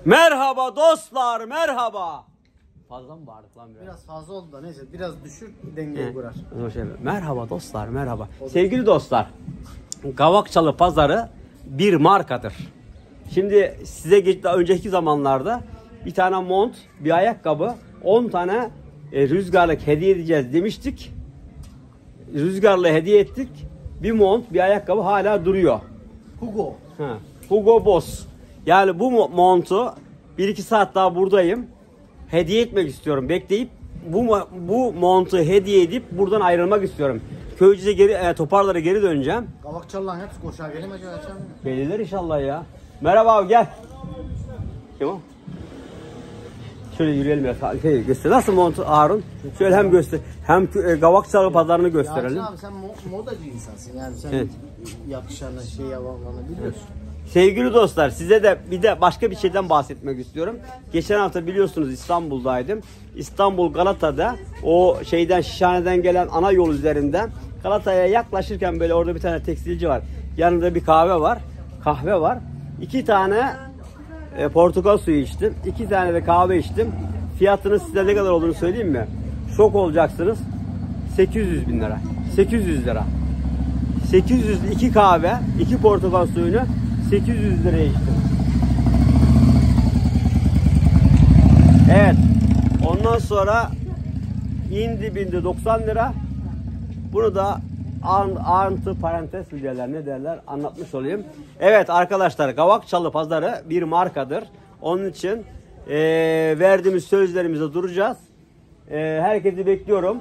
Merhaba dostlar, merhaba. Fazla mı bağırdık lan biraz? Biraz fazla oldu da neyse biraz düşür dengeyi kurar. Merhaba dostlar, merhaba. Sevgili dostlar, Kavakçalı Pazarı bir markadır. Şimdi size daha önceki zamanlarda bir tane mont, bir ayakkabı, 10 tane rüzgarlık hediye edeceğiz demiştik. Rüzgarlı hediye ettik. Bir mont, bir ayakkabı hala duruyor. Hugo. Hugo Boss. Yani bu montu 1-2 saat daha buradayım. Hediye etmek istiyorum. Bekleyip bu montu hediye edip buradan ayrılmak istiyorum. Köyceğiz'e geri Toparlar'a geri döneceğim. Kavakçalıların hepsi koşar gelemeyecek açalım. Gelirler inşallah ya. Merhaba abi gel. Kim o? Şöyle yürüyelim ya. Göster. Nasıl montu Harun? Şöyle hem göster. Hem Kavakçalı Pazarı'nı gösterelim. Ya abi sen modacı insansın yani sen evet. Yakışanı yalanlarını biliyorsun. Sevgili dostlar, size de bir de başka bir şeyden bahsetmek istiyorum. Geçen hafta biliyorsunuz İstanbul'daydım. İstanbul Galata'da o Şişhane'den gelen ana yol üzerinden Galata'ya yaklaşırken böyle orada bir tane tekstilci var. Yanında bir kahve var. 2 tane portakal suyu içtim. 2 tane de kahve içtim. Fiyatının size ne kadar olduğunu söyleyeyim mi? Şok olacaksınız. 800 bin lira. 800 lira. 802 kahve, 2 portakal suyunu 800 liraya içtim. Evet. Ondan sonra bindi 90 lira. Bunu da parantez mi derler, ne derler anlatmış olayım. Evet arkadaşlar, Kavakçalı Pazarı bir markadır. Onun için verdiğimiz sözlerimize duracağız. Herkesi bekliyorum.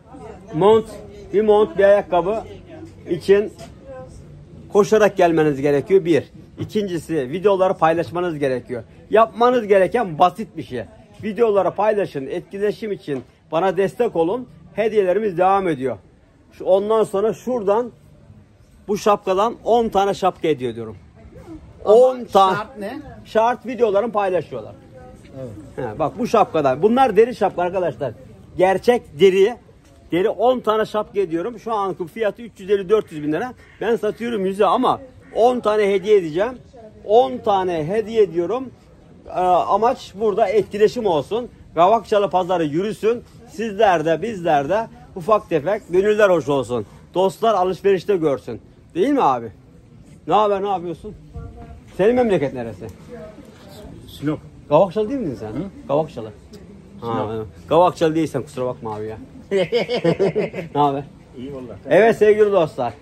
Bir ayakkabı için koşarak gelmeniz gerekiyor. Bir. İkincisi, videoları paylaşmanız gerekiyor. Yapmanız gereken basit bir şey. Videoları paylaşın, etkileşim için bana destek olun. Hediyelerimiz devam ediyor. Ondan sonra şuradan bu şapkadan 10 tane şapka hediye ediyorum. 10 tane. Şart ne? Şart videolarını paylaşıyorlar. Evet. Bak bu şapkadan. Bunlar deri şapka arkadaşlar. Gerçek deri. Deri 10 tane şapka ediyorum. Şu anki fiyatı 350-400 bin lira. Ben satıyorum 100'e ama 10 tane hediye edeceğim. 10 tane hediye ediyorum. Amaç burada etkileşim olsun. Kavakçalı Pazarı yürüsün. Sizler de bizler de ufak tefek gönüller hoş olsun. Dostlar alışverişte görsün. Değil mi abi? Ne haber, ne yapıyorsun? Senin memleket neresi? Sinop. Kavakçalı değil misin sen? Hı? Kavakçalı. Kavakçalı değilsen kusura bakma abi ya. Ne haber? İyi vallahi. Evet sevgili dostlar.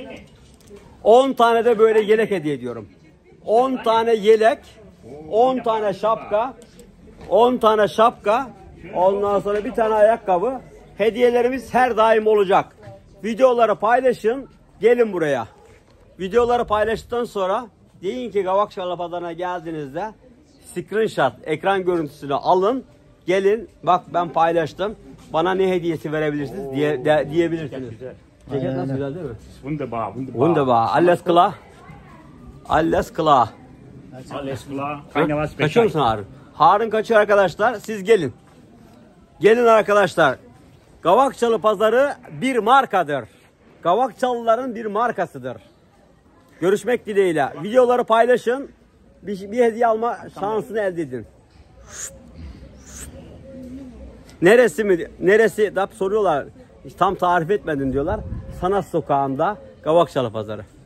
10 tane de böyle yelek hediye ediyorum. 10 tane yelek, 10 tane şapka, 10 tane şapka, ondan sonra bir tane ayakkabı. Hediyelerimiz her daim olacak. Videoları paylaşın, gelin buraya. Videoları paylaştıktan sonra deyin ki Kavakçalı Pazarı'na geldiğinizde screenshot, ekran görüntüsünü alın. Gelin bak ben paylaştım. Bana ne hediyesi verebilirsiniz diyebilirsiniz. Ceket nasıl, güzel değil mi? Wunderbar. Wunderbar. Alles klar. Alles klar. Alles klar. Keiner was Kaçıyor musun Harun? Harun kaçıyor arkadaşlar. Siz gelin. Gelin arkadaşlar. Kavakçalı Pazarı bir markadır. Kavakçalıların bir markasıdır. Görüşmek dileğiyle. Videoları paylaşın. Bir hediye alma şansını elde edin. Neresi? Soruyorlar. Tam tarif etmedin diyorlar. Sanat Sokağı'nda Kavakçalı Pazarı.